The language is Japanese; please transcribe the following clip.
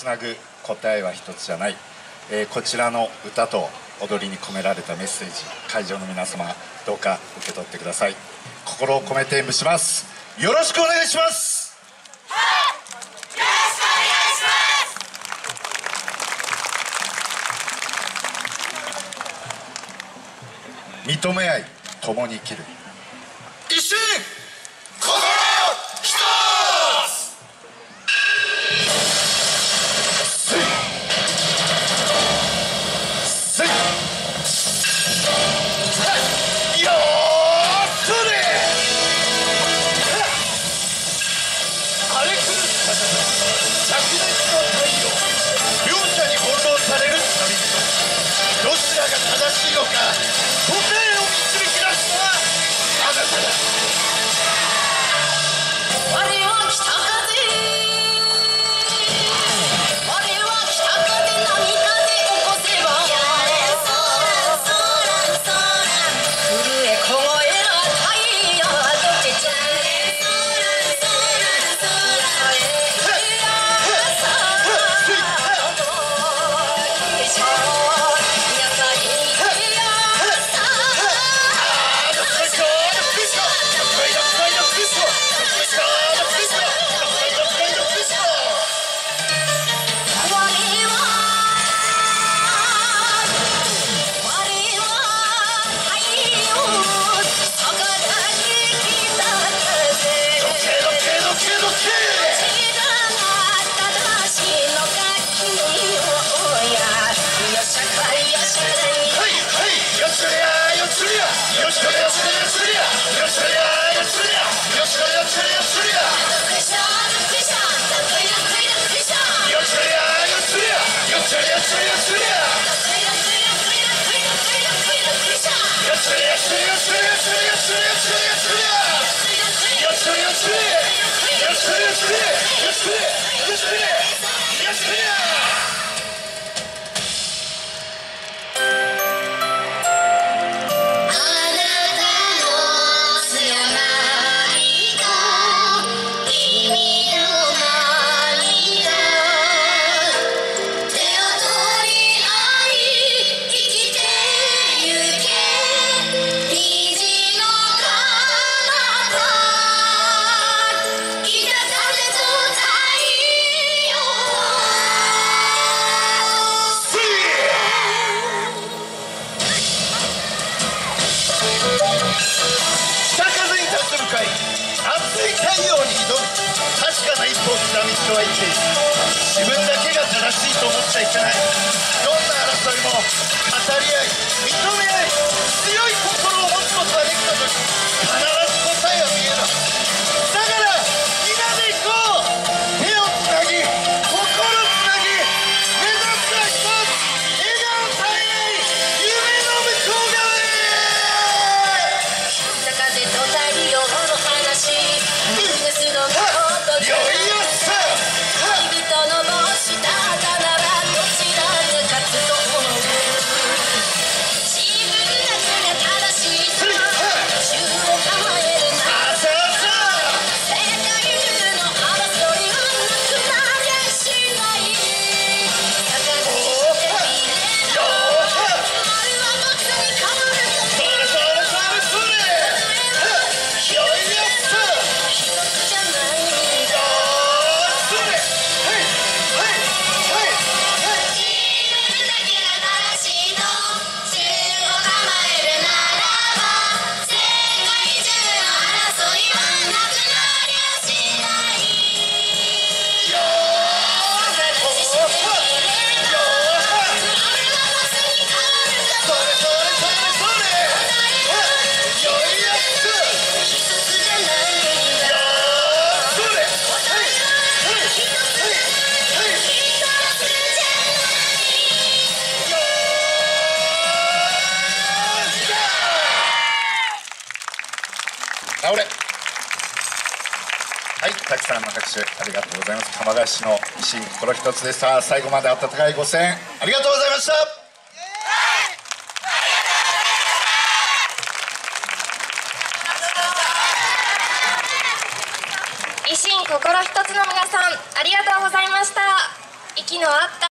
つなぐ答えは一つじゃない、こちらの歌と踊りに込められたメッセージ、会場の皆様どうか受け取ってください。心を込めて演舞します。よろしくお願いします。認め合い共に生きる一心心一つ。自分だけが正しいと思っちゃいけない。どんな争いも語り合い認め合い、強い心を持つことができた時、必ず答えは見える。だからみんなで行こう。手をつなぎ心つなぎ、目指すは一つ、笑顔絶えない夢の向こう側へ。北風と太陽の話、ニュースのことよいよさはい、たくさんの拍手ありがとうございます。浜田市の一心心一つでした。最後まで温かいご声援ありがとうございました。 一心心一つの皆さんありがとうございました。 息の合った